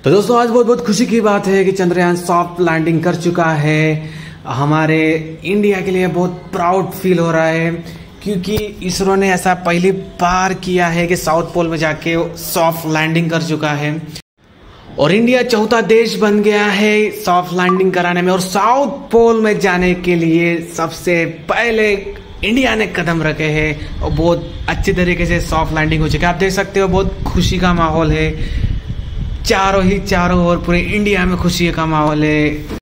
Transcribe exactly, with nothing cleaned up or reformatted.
तो दोस्तों आज बहुत बहुत खुशी की बात है कि चंद्रयान सॉफ्ट लैंडिंग कर चुका है। हमारे इंडिया के लिए बहुत प्राउड फील हो रहा है क्योंकि इसरो ने ऐसा पहली बार किया है कि साउथ पोल में जाके सॉफ्ट लैंडिंग कर चुका है और इंडिया चौथा देश बन गया है सॉफ्ट लैंडिंग कराने में। और साउथ पोल में जाने के लिए सबसे पहले इंडिया ने कदम रखे हैं और बहुत अच्छे तरीके से सॉफ्ट लैंडिंग हो चुकी है। आप देख सकते हो बहुत खुशी का माहौल है, चारों ही चारों ओर पूरे इंडिया में खुशी का माहौल है।